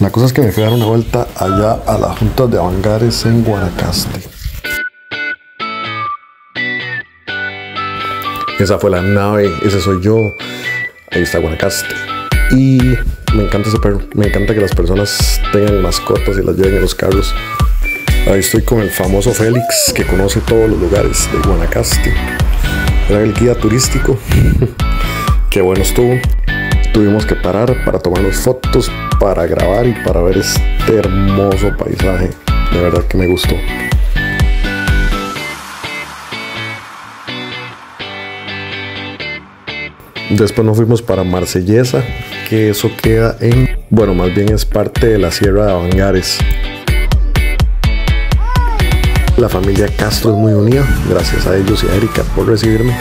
La cosa es que me fui a dar una vuelta allá a las juntas de Avangares en Guanacaste. Esa fue la nave, ese soy yo. Ahí está Guanacaste. Y me encanta ese perro. Me encanta que las personas tengan mascotas y las lleven en los carros. Ahí estoy con el famoso Félix, que conoce todos los lugares de Guanacaste. Era el guía turístico. Qué bueno estuvo. Tuvimos que parar para tomarnos fotos, para grabar y para ver este hermoso paisaje. De verdad que me gustó. Después nos fuimos para Marsellesa, que eso queda en... Bueno, más bien es parte de la Sierra de Avangares. La familia Castro es muy unida, gracias a ellos y a Erika por recibirme.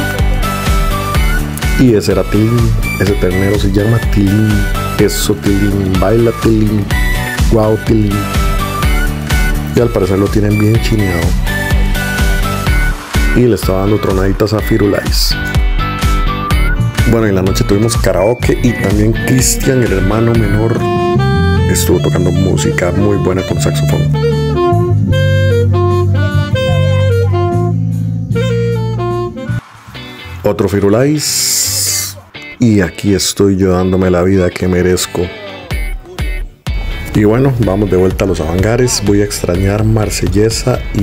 Y ese era Tilín, ese ternero se llama Tilín. Eso Tilín, baila Tilín, wow Tilín. Y al parecer lo tienen bien chineado. Y le estaba dando tronaditas a Firulais. Bueno, en la noche tuvimos karaoke y también Cristian, el hermano menor, estuvo tocando música muy buena con saxofón. Otro Firulais. Y aquí estoy yo dándome la vida que merezco. Y bueno, vamos de vuelta a los Avangares. Voy a extrañar Marsellesa y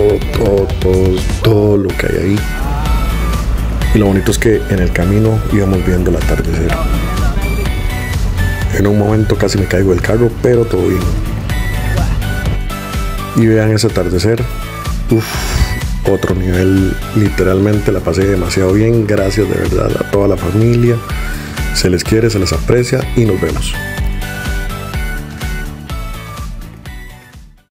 todo lo que hay ahí. Y lo bonito es que en el camino íbamos viendo el atardecer. En un momento casi me caigo del carro, pero todo bien. Y vean ese atardecer. Otro nivel. Literalmente la pasé demasiado bien. Gracias de verdad a toda la familia. Se les quiere, se les aprecia y nos vemos.